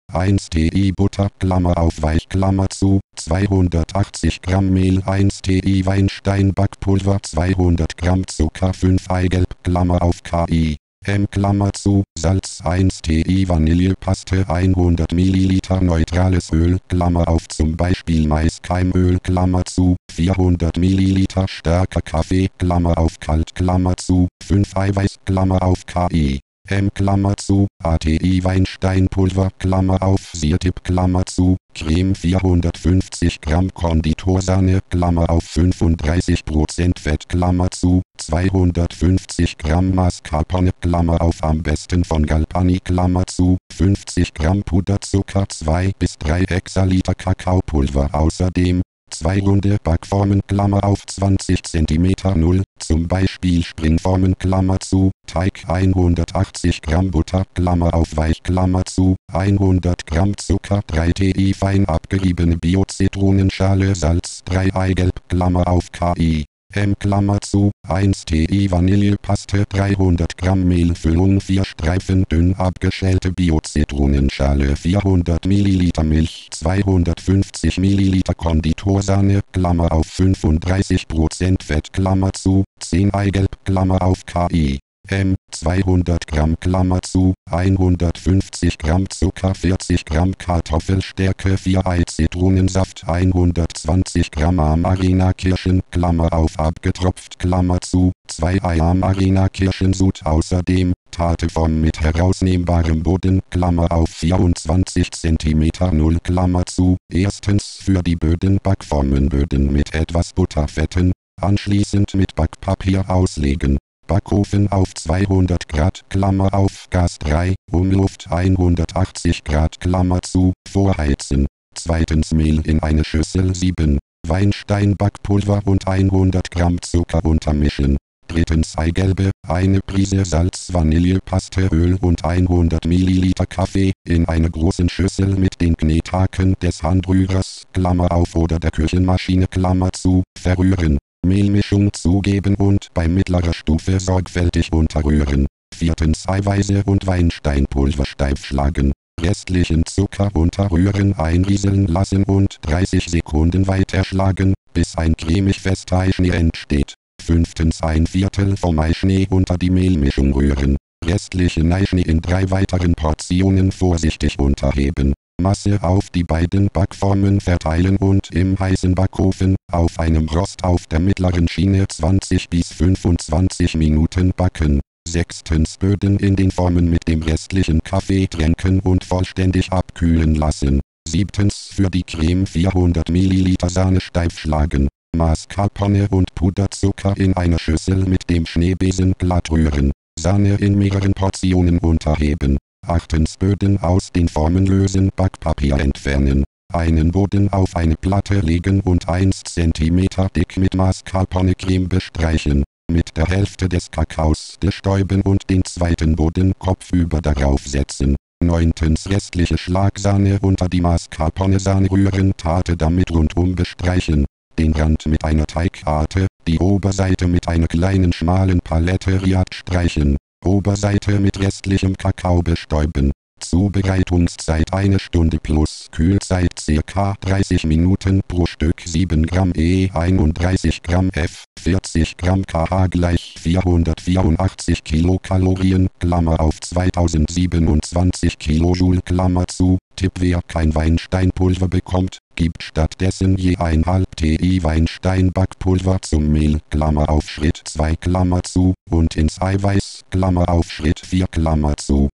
1 Ti Butter, Klammer auf weich, Klammer zu, 280 Gramm Mehl, 1 Ti Weinstein Backpulver, 200 Gramm Zucker, 5 Eigelb, Klammer auf Ki. Klammer zu, Salz, 1 Ti Vanillepaste, 100 ml neutrales Öl, Klammer auf zum Beispiel Maiskeimöl, Klammer zu, 400 ml starker Kaffee, Klammer auf kalt, Klammer zu, 5 Eiweiß, Klammer auf Ki. Klammer zu, ATI Weinsteinpulver, Klammer auf, Siertipp, Klammer zu, Creme 450 Gramm Konditorsahne, Klammer auf 35% Fett, Klammer zu, 250 Gramm Mascarpone, Klammer auf am besten von Galpani, Klammer zu, 50 Gramm Puderzucker, 2 bis 3 Hexaliter Kakaopulver, außerdem 2 runde Backformen, Klammer auf 20 cm 0, zum Beispiel Springformen, Klammer zu, Teig 180 Gramm Butter, Klammer auf weich, Klammer zu, 100 Gramm Zucker, 3 Ti fein abgeriebene Bio-Zitronenschale, Salz, 3 Eigelb, Klammer auf Ki. Klammer zu, 1 Ti Vanillepaste, 300 Gramm Mehlfüllung, 4 Streifen dünn abgeschälte Bio-Zitronenschale, 400 ml Milch, 250 ml Konditorsahne, Klammer auf 35% Fett, Klammer zu, 10 Eigelb, Klammer auf Ki. 200 Gramm, Klammer zu, 150 Gramm Zucker, 40 Gramm Kartoffelstärke, 4 Ei Zitronensaft, 120 Gramm Amarena Kirschen, Klammer auf abgetropft, Klammer zu, 2 Ei Amarena Kirschensud, außerdem Tateform mit herausnehmbarem Boden, Klammer auf 24 cm 0, Klammer zu, erstens für die Böden Backformen Böden mit etwas Butterfetten, anschließend mit Backpapier auslegen. Backofen auf 200 Grad, Klammer auf Gas 3, Umluft 180 Grad, Klammer zu, vorheizen. Zweitens Mehl in eine Schüssel 7, Weinstein Backpulver und 100 Gramm Zucker untermischen. Drittens Eigelbe, eine Prise Salz, Vanillepaste, Öl und 100 ml Kaffee in einer großen Schüssel mit den Knethaken des Handrührers, Klammer auf oder der Küchenmaschine, Klammer zu, verrühren. Mehlmischung zugeben und bei mittlerer Stufe sorgfältig unterrühren. Viertens Eiweiße und Weinsteinpulver steif schlagen. Restlichen Zucker unterrühren, einrieseln lassen und 30 Sekunden weiterschlagen, bis ein cremig fester Eischnee entsteht. Fünftens ein Viertel vom Eischnee unter die Mehlmischung rühren. Restlichen Eischnee in 3 weiteren Portionen vorsichtig unterheben. Masse auf die beiden Backformen verteilen und im heißen Backofen auf einem Rost auf der mittleren Schiene 20 bis 25 Minuten backen. Sechstens Böden in den Formen mit dem restlichen Kaffee tränken und vollständig abkühlen lassen. Siebtens für die Creme 400 ml Sahne steif schlagen. Mascarpone und Puderzucker in einer Schüssel mit dem Schneebesen glatt rühren. Sahne in mehreren Portionen unterheben. Achtens Böden aus den Formen lösen, Backpapier entfernen. Einen Boden auf eine Platte legen und 1 cm dick mit Mascarpone-Creme bestreichen. Mit der Hälfte des Kakaos bestäuben und den zweiten Boden kopfüber darauf setzen. Neuntens restliche Schlagsahne unter die Mascarpone-Sahne rühren, Tate damit rundum bestreichen. Den Rand mit einer Teigarte, die Oberseite mit einer kleinen schmalen Palette Riad streichen. Oberseite mit restlichem Kakao bestäuben. Zubereitungszeit 1 Stunde plus Kühlzeit ca. 30 Minuten pro Stück. 7 Gramm E, 31 Gramm F, 40 Gramm Kh gleich 484 Kilokalorien, Klammer auf 2027 Kilojoule, Klammer zu. Tipp: wer kein Weinsteinpulver bekommt, gibt stattdessen je 1,5 Ti Weinstein Backpulver zum Mehl, Klammer auf Schritt 2, Klammer zu, und ins Eiweiß, Klammer auf Schritt 4, Klammer zu.